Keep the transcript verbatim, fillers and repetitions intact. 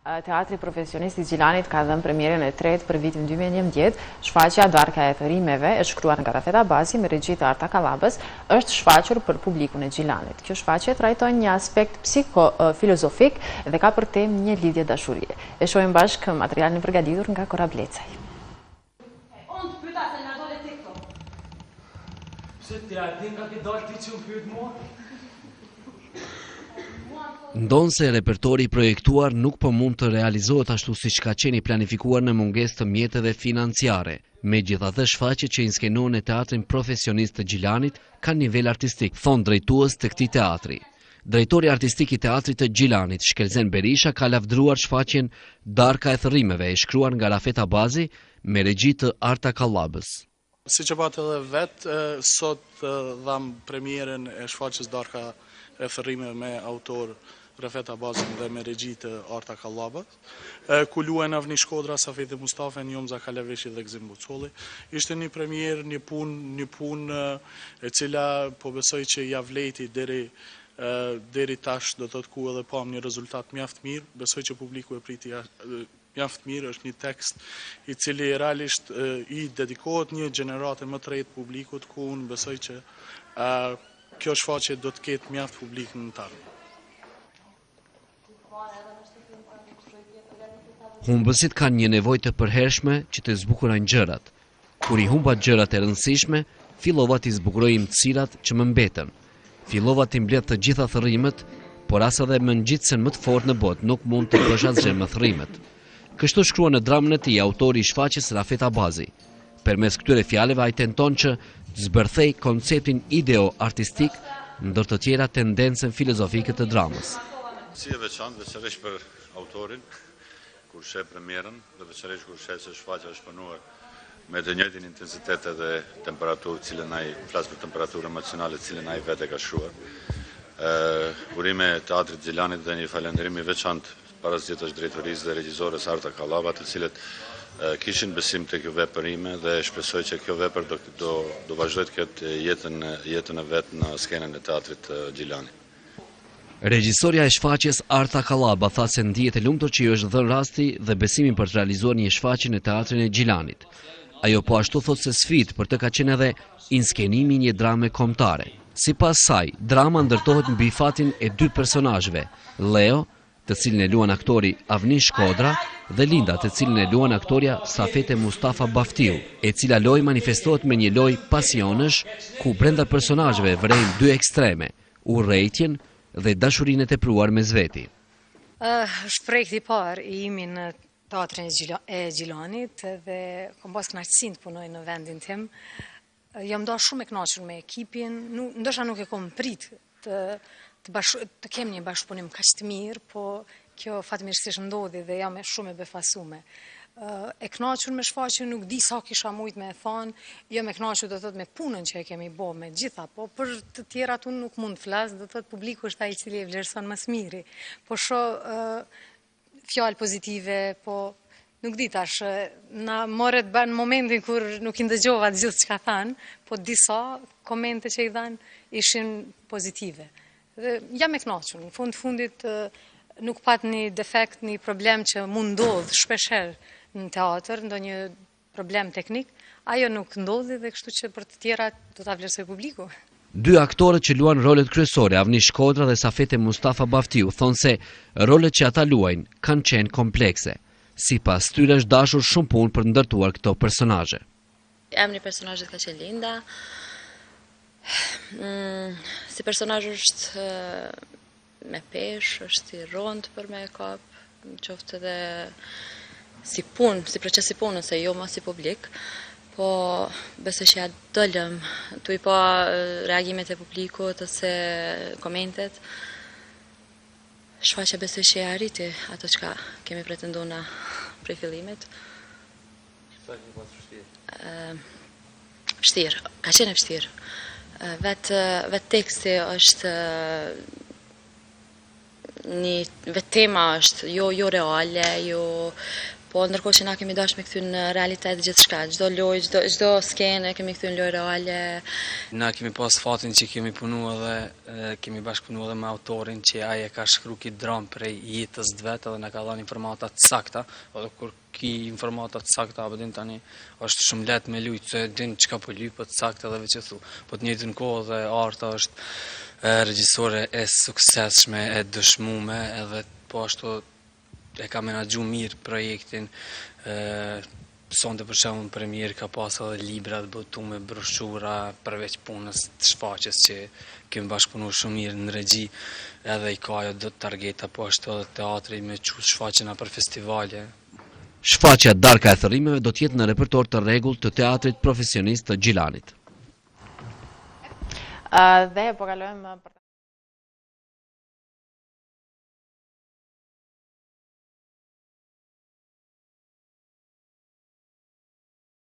Teatri Profesionist i Gjilanit ka dhënë premierën e tretë për vitin dy mijë e njëmbëdhjetë. Shfaqja Darka e Thërimeve, e shkruar nga Rafeta Bazi me regji të Arta Kallabës, është shfaqur për publikun e Gjilanit. Kjo shfaqje trajton një aspekt psikofilozofik dhe ka për temë një lidhje dashurie. E shohim bashkë materialin e përgatitur nga Kora Blecaj. Unë të pyta se nga dole TikTok. Pse ti a din nga ki dalë ti që më pyet mua? Ndonë se repertori projektuar nuk po mund të realizohet ashtu si që ka qeni planifikuar në mungesë të mjeteve financiare. Megjithatë, shfaqjet që inskenon në Teatrin Profesionist të Gjilanit ka nivel artistik, thon drejtues të këtij teatri. Drejtori artistik i Teatrit të Gjilanit, Shkelzen Berisha, ka lavdruar shfaqjen Darka e Thërimeve, e shkruar nga Rafeta Bazi me regji të Arta Kallabës. Si që patë edhe vetë, sot dham premierën e shfaqjes Darka e Thërimeve me autor Rafeta Bazin dhe me regji të Arta Kallabës, ku luajnë Avni Shkodra, Safeti Mustafa, Njomza Kaleveshi dhe Gzim Bucolli. Ishte një premier, një punë, një punë e cila po besoj që ja vleti deri deri tash, do të të ku edhe pam një rezultat mjaft mirë. Besoj që publiku e priti mjaft mirë, është një tekst i cili realisht i dedikohet një gjenerate më të rejtë publikut, ku unë besoj që kjo shfaqje do të ketë mjaft publik në tarë. Humbësit kanë një nevojë të përhershme që të zbukurojnë gjërat. Kur i humba gjërat e rëndësishme, fillova t'i zbukuroj imtësirat që më mbetën. Fillova t'i mbledh të gjitha thërrimet, por as edhe më ngjitsen më të fortë në botë nuk mund të bësh asgjë me thërrimet. Kështu shkruan në dramën e tij autori i shfaqjes Rafeta Bazi. Përmes këtyre fjalëve ai tenton që të zbërthej konceptin ideo-artistik, ndër të tjera tendencën filozofike të dramës. Si e veçantë veçanërisht për autorin, kur sheh premierën dhe veçanërisht kur sheh se shfaqja është punuar me të njëjtin intensitet edhe temperaturë, cilën ai flas për temperaturën emocionale, cilën ai vetë ka shkruar. Ë urime Teatrit Gjilanit dhe një falënderim i veçantë parasitësh drejtorisë dhe regjizores Arta Kallabës, të cilët kishin besim të kjo vepër ime dhe shpresoj që kjo vepër do do, do vazhdoj të ketë jetën jetën e vet në skenën e Teatrit Gjilanit. Regjisorja e shfaqjes Arta Kallaba tha se ndihet e lumtur që i është dhënë rasti dhe besimi për të realizuar një shfaqje në Teatrin e Gjilanit. Ajo po ashtu thot se sfidë për të ka qenë edhe inskenimi një drame kombëtare. Sipas saj, drama ndërtohet mbi fatin e dy personazheve, Leo, të cilin e luan aktori Avni Shkodra, dhe Linda, të cilin e luan aktoria Safete Mustafa Baftiu, e cila lojë manifestohet me një lojë pasionësh, ku brenda personazheve vrejnë dy ekstreme, urrejtjen dhe dashurinë e tepruar mes veti. Është projekti i parë i imi në Teatrin e Gjilanit dhe kam pas kënaqësinë të punoj në vendin tim. Jam ndoshta shumë e kënaqur me ekipin, ndoshta nuk e kam prit të të, bashk, të kem një bashkëpunim kaq të mirë, po kjo fatmirësisht ndodhi dhe jam shumë e befasuar. E kënaqur me shfaqjen, nuk di sa kisha mujt me e thonë, jo me kënaqur do thot me punën që e kemi bë me gjitha, po për të tjerat unë nuk mund të flas, do thot publiku është ai i cili e vlerëson më së miri. Po shoh fjalë pozitive, po nuk di tash, na morët ban momentin kur nuk i ndëgjova gjithë çka thanë, po disa komente që i dhanë ishin pozitive. Dhe jam e kënaqur, në fund fundit nuk pat një defekt, një problem që mund ndodh shpeshherë në teatr, ndonjë problem teknik, ajo nuk ndodhi dhe kështu që për të tjera do ta vlerësoj publiku. Dy aktorët që luan rolet kryesore, Avni Shkodra dhe Safete Mustafa Baftiu, thonë se rolet që ata luajnë kanë qenë komplekse. Sipas tyre është dashur shumë punë për të ndërtuar këto personazhe. Emri i personazhit ka qenë Linda. Mm, si personazh është me peshë, është i rëndë për me e kap, në qoftë edhe si punë, si proces i punës, se jo ma si publik, po besoj që ja dëllëm, tu i pa reagimet e publikut ose komentet, shfaqja besoj që e arriti ato që kemi pretendu na prej fillimit. Vështirë, ka qenë vështirë. Vetë vet teksti është një vetë tema është jo jo reale, jo Po ndërkohë që na kemi dashur me kthy në realitet gjithçka, çdo lojë, çdo çdo skenë kemi kthy në lojë reale. Na kemi pas fatin që kemi punu edhe kemi bashkëpunu edhe me autorin që ai e ka shkruar këtë dram prej jetës vet edhe na ka dhënë informata të sakta, edhe kur ki informata të sakta apo din tani është shumë lehtë me lujt se din çka po luj po të sakta edhe veç e thu. Po të njëjtën kohë dhe Arta është regjisore e suksesshme, e dëshmume edhe po ashtu e ka menaxhu mirë projektin. Sonte për shembull premier ka pas edhe libra të botuar me broshura përveç punës të shfaqjes që kemi bashkëpunuar shumë mirë në regji, edhe i ka ajo do targeta po ashtu edhe teatri me çu shfaqjena për festivale. Shfaqja Darka e Thërrimeve do të jetë në repertor të rregullt të teatrit profesionist të Gjilanit. Dhe po kalojmë